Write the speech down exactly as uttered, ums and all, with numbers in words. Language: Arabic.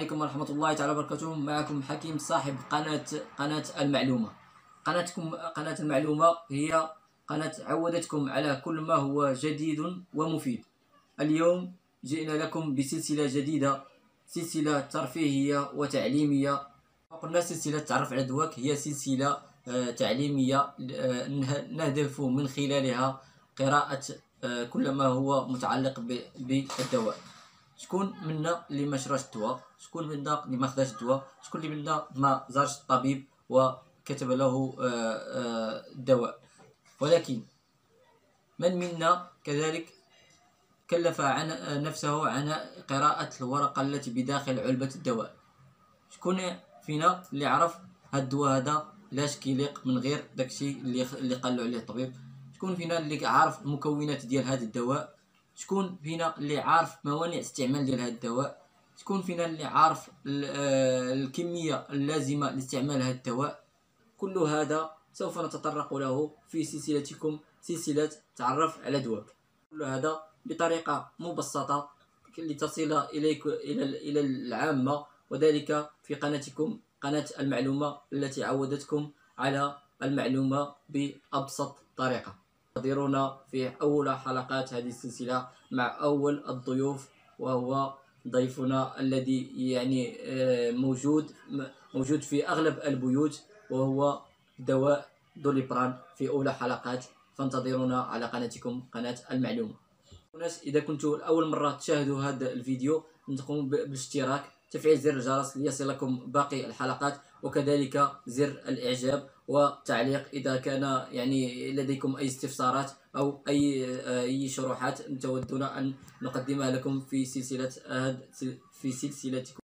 عليكم ورحمة الله تعالى وبركاته. معكم حكيم صاحب قناة قناة المعلومة. قناتكم قناة المعلومة هي قناة عودتكم على كل ما هو جديد ومفيد. اليوم جئنا لكم بسلسلة جديدة، سلسلة ترفيهية وتعليمية. قلنا سلسلة تعرف على دواك هي سلسلة تعليمية نهدف من خلالها قراءة كل ما هو متعلق بالدواء. شكون منا اللي ما شراش الدواء؟ شكون منا اللي ما خداش الدواء؟ شكون اللي منا ما زارش الطبيب وكتب له الدواء؟ ولكن من منا كذلك كلف عن نفسه عن قراءة الورقة التي بداخل علبة الدواء؟ شكون فينا اللي عرف هاد الدواء هذا لاش كيليق من غير داكشي اللي اللي قال له عليه الطبيب؟ شكون فينا اللي عارف المكونات ديال هذا الدواء؟ شكون فينا اللي عارف موانع استعمال ديال هذا الدواء؟ شكون فينا اللي عارف الكمية اللازمة لاستعمال هذا الدواء؟ كل هذا سوف نتطرق له في سلسلتكم، سلسلة تعرف على دواك. كل هذا بطريقة مبسطة لتصل إليك إلى إلى العامة، وذلك في قناتكم قناة المعلومة التي عودتكم على المعلومة بأبسط طريقة. انتظرونا في أول حلقات هذه السلسلة مع أول الضيوف، وهو ضيفنا الذي يعني موجود موجود في أغلب البيوت، وهو دواء دوليبران في أولى حلقات. فانتظرونا على قناتكم قناة المعلومة. إذا كنتوا لأول مرة تشاهدوا هذا الفيديو تقوموا بالاشتراك، تفعيل زر الجرس ليصلكم باقي الحلقات، وكذلك زر الإعجاب وتعليق إذا كان يعني لديكم أي استفسارات أو أي أي شروحات تودون أن نقدمها لكم في سلسلة في سلسلتكم.